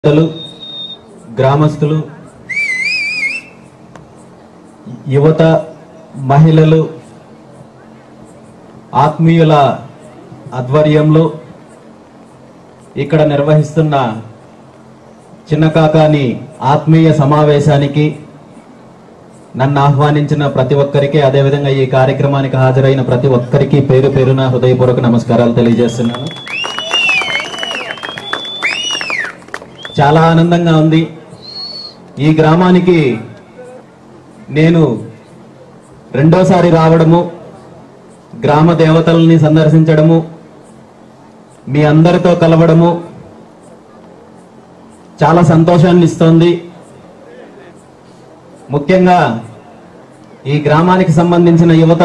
గ్రామస్తులు యువత మహిళలు ఆత్మీయుల ఆధ్వర్యంలో ఇక్కడ నిర్వహిస్తున్న చిన్నకాకాని ఆత్మీయ సమావేశానికి నన్ను ఆహ్వానించిన ప్రతి ఒక్కరికి అదే విధంగా ఈ కార్యక్రమానికి హాజరైన ప్రతి ఒక్కరికి పేరు పేరున హృదయపూర్వక నమస్కారాలు తెలియజేస్తున్నాను। చాలా ఆనందంగా ఉంది। ఈ గ్రామానికి నేను రెండోసారి రావడము, గ్రామ దేవతల్ని సందర్శించడము, మీ అందరితో కలవడము చాలా సంతోషాన్ని ఇస్తుంది। ముఖ్యంగా ఈ గ్రామానికి సంబంధించిన యువత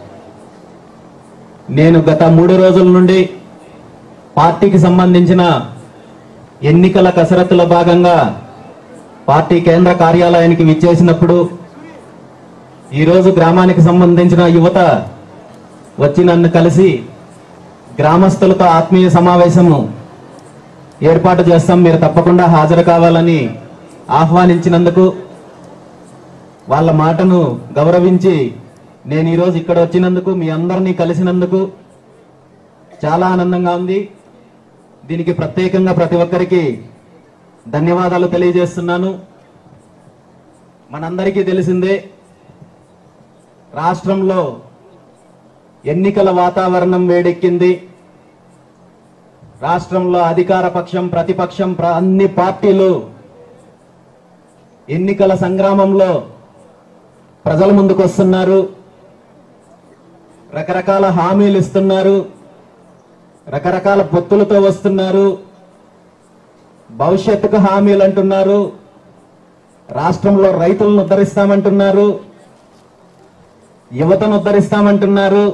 నేను గత 3 రోజుల నుండి పార్టీకి సంబంధించిన ఎన్నికల కసరత్తుల భాగంగా పార్టీ కేంద్ర కార్యాలయానికి విచ్చేసినప్పుడు ఈ రోజు గ్రామానికి సంబంధించిన యువత వచ్చి నన్ను కలిసి గ్రామస్తులతో ఆత్మీయ సమావేశము ఏర్పాటు చేస్తాం, మీరు తప్పకుండా హాజరు కావాలని ఆహ్వానించినందుకు, వాళ్ళ మాటను గౌరవించి నేను ఈ రోజు ఇక్కడ వచ్చినందుకు, మీ అందరినీ కలిసినందుకు చాలా ఆనందంగా ఉంది। దీనికి ప్రత్యేకంగా ప్రతి ఒక్కరికి ధన్యవాదాలు తెలియజేస్తున్నాను। మనందరికీ తెలిసిందే, రాష్ట్రంలో ఎన్నికల వాతావరణం వేడెక్కింది। రాష్ట్రంలో అధికార పక్షం, ప్రతిపక్షం అన్ని పార్టీలు ఎన్నికల సంగ్రామంలో ప్రజల ముందుకు వస్తున్నారు, రకరకాల హామీలు ఇస్తున్నారు, రకరకాల పొత్తులతో వస్తున్నారు, భవిష్యత్తుకు హామీలు అంటున్నారు, రాష్ట్రంలో రైతులను ఉద్ధరిస్తామంటున్నారు, యువతను ఉద్ధరిస్తామంటున్నారు।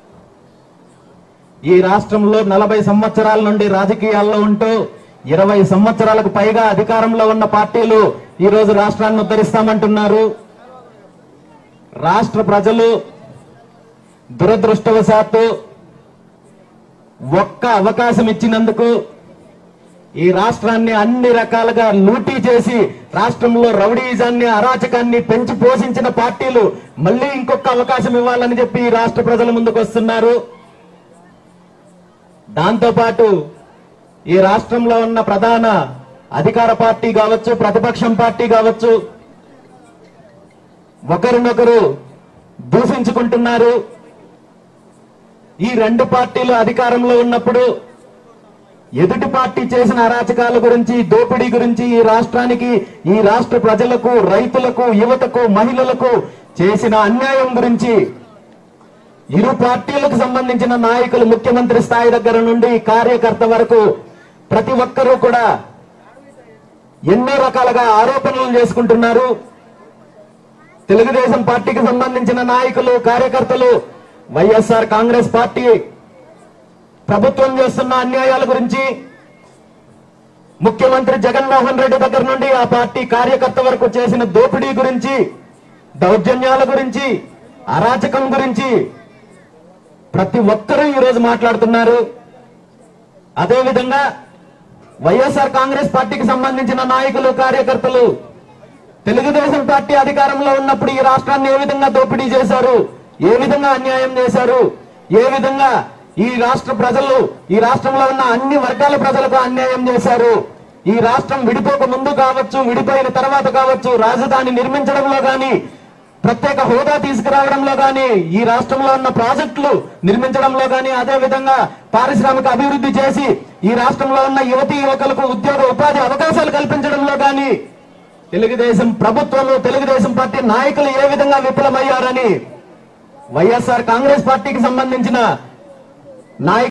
ఈ రాష్ట్రంలో 40 సంవత్సరాల నుండి రాజకీయాల్లో ఉంటూ 20 సంవత్సరాలకు పైగా అధికారంలో ఉన్న పార్టీలు ఈ రోజు రాష్ట్రాన్ని ఉద్ధరిస్తామంటున్నారు। రాష్ట్ర ప్రజలు దురదృష్టవశాత్తు ఒక్క అవకాశం ఇచ్చినందుకు ఈ రాష్ట్రాన్ని అన్ని రకాలుగా లూటీ చేసి రాష్ట్రంలో రౌడీయిజాన్ని, అరాచకాన్ని పెంచి పోషించిన పార్టీలు మళ్లీ ఇంకొక అవకాశం ఇవ్వాలని చెప్పి ఈ రాష్ట్ర ప్రజల ముందుకు వస్తున్నారు। దాంతోపాటు ఈ రాష్ట్రంలో ఉన్న ప్రధాన అధికార పార్టీ కావచ్చు, ప్రతిపక్షం పార్టీ కావచ్చు, ఒకరినొకరు దూషించుకుంటున్నారు। ఈ రెండు పార్టీలు అధికారంలో ఉన్నప్పుడు ఎదుటి పార్టీ చేసిన అరాచకాల గురించి, దోపిడీ గురించి ఈ రాష్ట్రానికి, ఈ రాష్ట్ర ప్రజలకు, రైతులకు, యువతకు, మహిళలకు చేసిన అన్యాయం గురించి ఇరు పార్టీలకు సంబంధించిన నాయకులు, ముఖ్యమంత్రి స్థాయి దగ్గర నుండి కార్యకర్త వరకు ప్రతి ఒక్కరూ కూడా ఎన్నో రకాలుగా ఆరోపణలు చేసుకుంటున్నారు। తెలుగుదేశం పార్టీకి సంబంధించిన నాయకులు, కార్యకర్తలు వైఎస్ఆర్ కాంగ్రెస్ పార్టీ ప్రభుత్వం చేస్తున్న అన్యాయాల గురించి, ముఖ్యమంత్రి జగన్మోహన్ రెడ్డి దగ్గర నుండి ఆ పార్టీ కార్యకర్త వరకు చేసిన దోపిడీ గురించి, దౌర్జన్యాల గురించి, అరాచకం గురించి ప్రతి ఒక్కరూ ఈరోజు మాట్లాడుతున్నారు। అదేవిధంగా వైఎస్ఆర్ కాంగ్రెస్ పార్టీకి సంబంధించిన నాయకులు, కార్యకర్తలు తెలుగుదేశం పార్టీ అధికారంలో ఉన్నప్పుడు ఈ రాష్ట్రాన్ని ఏ విధంగా దోపిడీ చేశారు, ఏ విధంగా అన్యాయం చేశారు, ఏ విధంగా ఈ రాష్ట్ర ప్రజలు, ఈ రాష్ట్రంలో ఉన్న అన్ని వర్గాల ప్రజలకు అన్యాయం చేశారు, ఈ రాష్ట్రం విడిపోక ముందు కావచ్చు, విడిపోయిన తర్వాత కావచ్చు, రాజధాని నిర్మించడంలో గాని, ప్రత్యేక హోదా తీసుకురావడంలో గాని, ఈ రాష్ట్రంలో ఉన్న ప్రాజెక్టులు నిర్మించడంలో గాని, అదే విధంగా పారిశ్రామిక అభివృద్ధి చేసి ఈ రాష్ట్రంలో ఉన్న యువతీ యువకులకు ఉద్యోగ ఉపాధి అవకాశాలు కల్పించడంలో గాని తెలుగుదేశం ప్రభుత్వము, తెలుగుదేశం పార్టీ నాయకులు ఏ విధంగా విఫలమయ్యారని వైఎస్ఆర్ కాంగ్రెస్ పార్టీకి సంబంధించిన నాయకులు